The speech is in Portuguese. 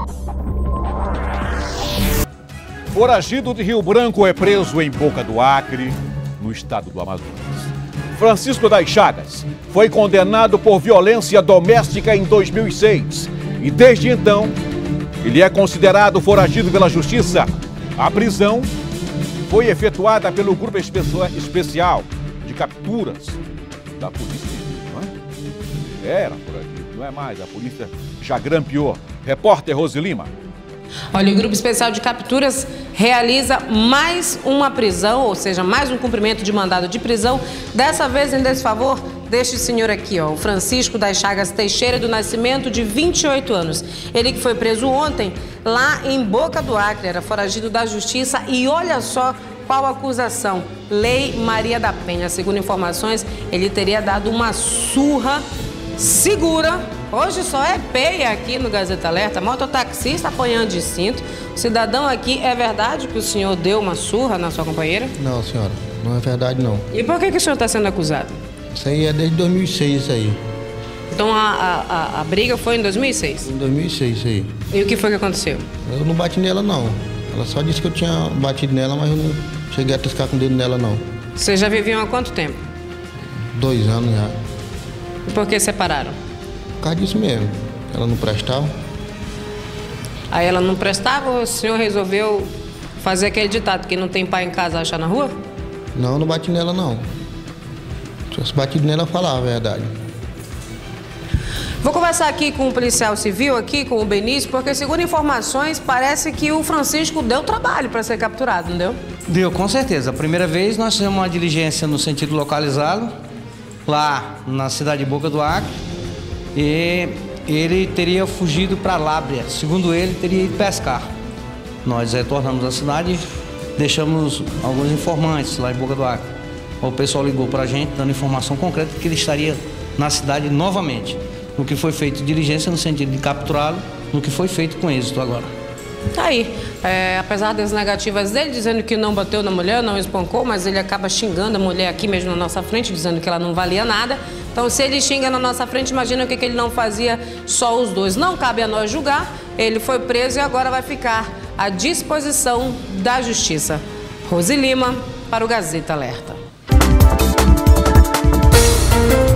Foragido de Rio Branco é preso em Boca do Acre, no estado do Amazonas. Francisco das Chagas foi condenado por violência doméstica em 2006 e desde então ele é considerado foragido pela justiça. A prisão foi efetuada pelo Grupo Especial de Capturas da Polícia Civil, não é? Era foragido, não é mais, a polícia já grampeou. Repórter Rose Lima. Olha, o Grupo Especial de Capturas realiza mais uma prisão, ou seja, mais um cumprimento de mandado de prisão, dessa vez em desfavor deste senhor aqui, ó, o Francisco das Chagas Teixeira do Nascimento, de 28 anos. Ele que foi preso ontem lá em Boca do Acre, era foragido da justiça e olha só qual acusação. Lei Maria da Penha. Segundo informações, ele teria dado uma surra segura. Hoje só é peia aqui no Gazeta Alerta, mototaxista apanhando de cinto. O cidadão aqui, é verdade que o senhor deu uma surra na sua companheira? Não, senhora, não é verdade não. E por que o senhor está sendo acusado? Isso aí é desde 2006, isso aí. Então a briga foi em 2006? Em 2006, isso aí. E o que foi que aconteceu? Eu não bati nela não. Ela só disse que eu tinha batido nela, mas eu não cheguei a triscar com o dedo nela não. Vocês já viviam há quanto tempo? 2 anos já. E por que separaram? Por causa disso mesmo. Ela não prestava. Aí ela não prestava, o senhor resolveu fazer aquele ditado, que não tem pai em casa, achar na rua? Não, eu não bati nela não. Se fosse batido nela, eu falava a verdade. Vou conversar aqui com o policial civil, aqui com o Benício, porque segundo informações, parece que o Francisco deu trabalho para ser capturado, não deu? Deu, com certeza. A primeira vez nós fizemos uma diligência no sentido localizá-lo, lá na cidade de Boca do Acre, e ele teria fugido para Lábrea. Segundo ele, teria ido pescar. Nós retornamos à cidade, deixamos alguns informantes lá em Boca do Acre. O pessoal ligou para a gente, dando informação concreta que ele estaria na cidade novamente. No que foi feito diligência no sentido de capturá-lo, no que foi feito com êxito agora. Tá aí. Apesar das negativas dele, dizendo que não bateu na mulher, não espancou, mas ele acaba xingando a mulher aqui mesmo na nossa frente, dizendo que ela não valia nada. Então, se ele xinga na nossa frente, imagina o que ele não fazia só os dois. Não cabe a nós julgar. Ele foi preso e agora vai ficar à disposição da justiça. Rose Lima, para o Gazeta Alerta.